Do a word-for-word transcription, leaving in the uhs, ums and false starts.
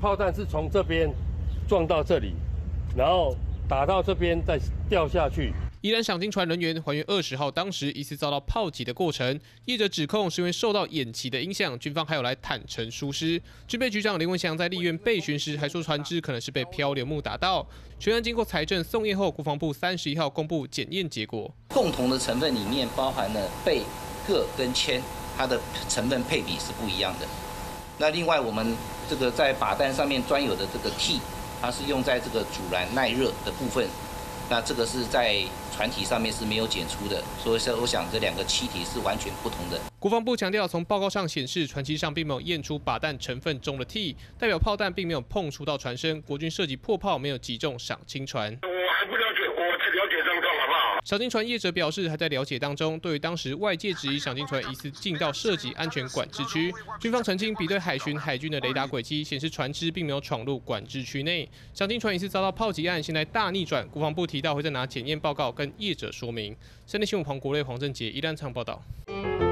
炮弹是从这边撞到这里，然后打到这边再掉下去。 宜兰赏金船人员还原二十号当时疑似遭到炮击的过程，业者指控是因为受到演习的影响，军方还有来坦诚疏失。军备局长林文祥在立院备询时还说，船只可能是被漂流木打到。全案经过财政送验后，国防部三十一号公布检验结果， 共同的成分里面包含了钡、铬跟铅，它的成分配比是不一样的。那另外我们这个在靶弹上面专有的这个 T， 它是用在这个阻燃耐热的部分。那这个是在船体上面是没有检出的，所以说我想这两个气体是完全不同的。 国防部强调，从报告上显示，船机上并没有验出靶弹成分中的 T， 代表炮弹并没有碰触到船身，国军射击破炮没有击中赏金船。 我还不了解，我只了解状况，好不好？ 赏金船业者表示还在了解当中。对于当时外界质疑赏金船疑似进到涉及安全管制区，军方澄清比对海巡、海军的雷达轨迹，显示船只并没有闯入管制区内。赏金船疑似遭到炮击案，现在大逆转，国防部提到会再拿检验报告跟业者说明。三立新闻黄国瑞、黄正杰宜兰场报道。